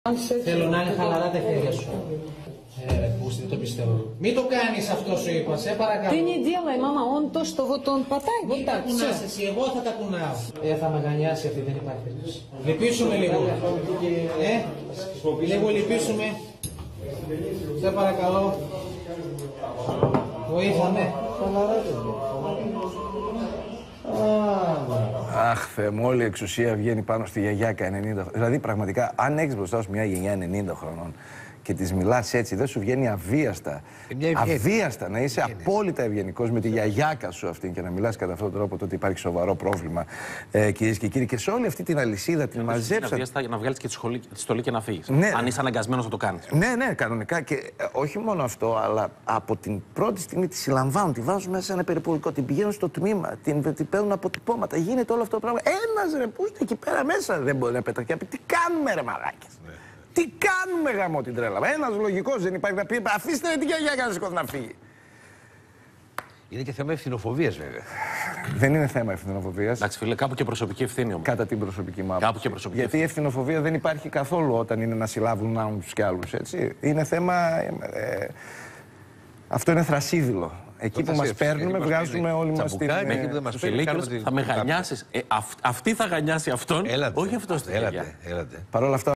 Θέλω να είναι χαλαρά τα χέρια σου. Πούστη, δεν το πιστεύω. Μην το κάνεις αυτό, σου είπα, σε παρακαλώ. Ты не делай, мама, он то, что вот он πατάει. Μην τα κουνάς εσύ, εγώ θα τα κουνάω. Θα με γανιάσει αυτή, δεν υπάρχει περίπτωση. Λυπήσουμε λίγο. Λίγο λυπήσουμε. Σε παρακαλώ. Βοήθαμε. Αχ, Θεέ μου, όλη η εξουσία βγαίνει πάνω στη γιαγιάκα 90. Δηλαδή, πραγματικά, αν έχεις μπροστά σου μια γενιά 90 χρονών και της μιλάς έτσι, δεν σου βγαίνει αβίαστα. Αβίαστα να είσαι απόλυτα ευγενικός με τη γιαγιάκα σου αυτή και να μιλάς κατά αυτόν τον τρόπο, τότε υπάρχει σοβαρό πρόβλημα, κυρίες και κύριοι. Και σε όλη αυτή την αλυσίδα την μαζέψατε. Να βγάλεις και τη στολή και να φύγεις. Ναι. Αν είσαι αναγκασμένος να το κάνεις. Ναι, κανονικά. Και όχι μόνο αυτό, αλλά από την πρώτη στιγμή τη συλλαμβάνουν, τη βάζουν μέσα σε ένα περιπολικό, την πηγαίνουν στο τμήμα, την παίρνουν αποτυπώματα. Γίνεται όλο αυτό το πράγμα. Ένας ρε που είστε εκεί πέρα μέσα δεν μπορεί να πεταχτεί. Τι κάνουμε, ρε μαλάκες. Τι κάνουμε, γαμώ την τρέλα. Ένας λογικός δεν υπάρχει να πει. Αφήστε τη γιαγιά να σηκώθει να φύγει. Είναι και θέμα ευθυνοφοβίας, βέβαια. Δεν είναι θέμα ευθυνοφοβίας. Εντάξει, φίλε, κάπου και προσωπική ευθύνη όμως. Κατά την προσωπική μου Κάπου και προσωπική Γιατί η ευθυνοφοβία δεν υπάρχει καθόλου όταν είναι να συλλάβουν άλλους κι άλλους. Έτσι. Είναι θέμα. Αυτό είναι θρασίδηλο. Εκεί που μας παίρνουμε, βγάζουμε όλοι μας την. Θα με γανιάσεις. Αυτή θα γανιάσει αυτόν, όχι αυτός. Έλατε. Παρ' όλα αυτά.